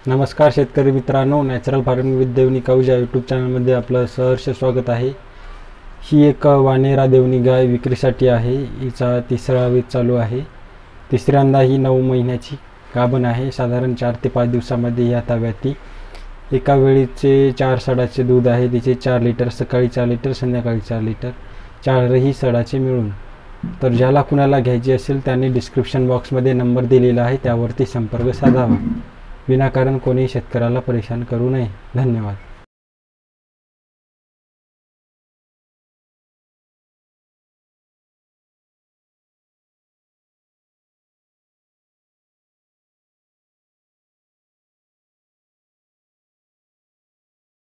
नमस्कार शेतकरी मित्रांनो, natural farming with Deoni cows या यूट्यूब चॅनलमध्ये आपलं सहर्ष स्वागत आहे। ही एक वानेरा देवणी गाय विक्रीसाठी आहे। हिचा तिसरा वेध चालू आहे। तिसऱ्यांदा ही 9 महिन्याची गाभण आहे। साधारण 4 ते 5 दिवसामध्ये या ताब्यात एका वेळीचे 4 सडाचे दूध आहे। तिचे 4 लिटर सकाळी, 4 लिटर संध्याकाळी, 4 लिटर, 4ही सडाचे मिळून। तर ज्याला कुणाला घ्यायची असेल त्यांनी डिस्क्रिप्शन बॉक्समध्ये नंबर दिलेला आहे, त्यावरती संपर्क साधावा। विनाकारण कोणी शेतकऱ्याला परेशान करू नये। धन्यवाद।